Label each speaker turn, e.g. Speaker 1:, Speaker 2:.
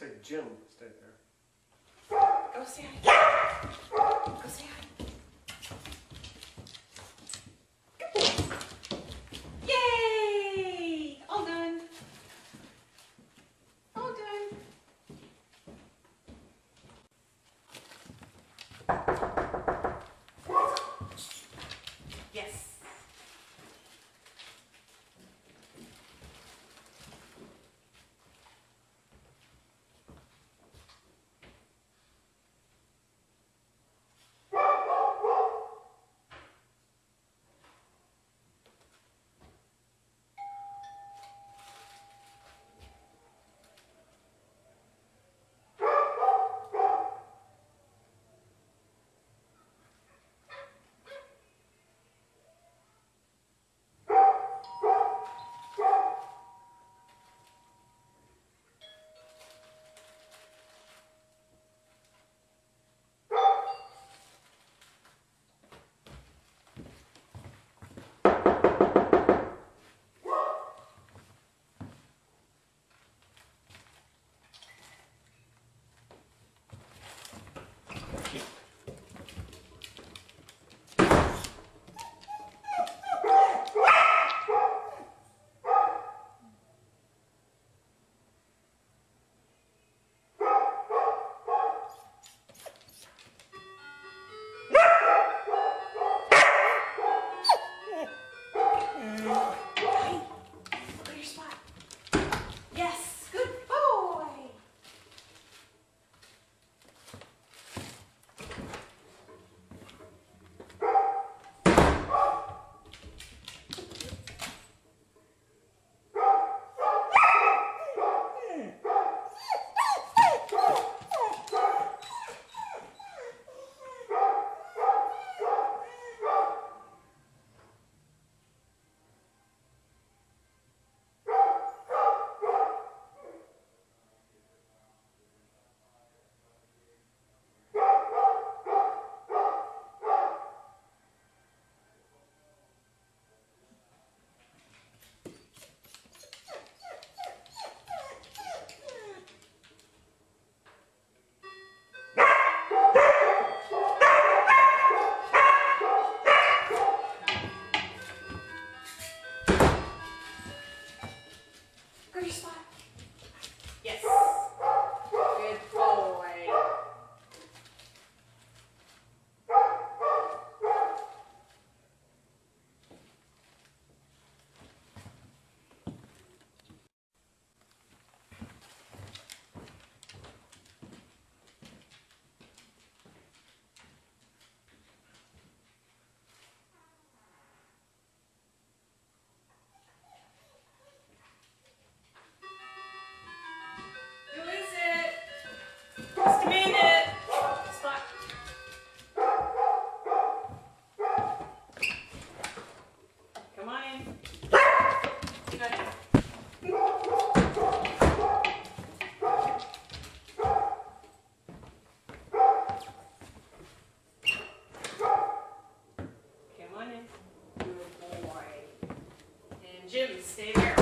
Speaker 1: Say Jim, stay there.
Speaker 2: Go say hi. Go say hi. Good boy. Yay! All done. All done. Yes. Hey, look at your spot. Yes, good boy. Go to your spot. Yes. Good boy. Who is it? Just a minute. Spot. Come on in. You got it. Come on in. Good boy. And Jim, stay there.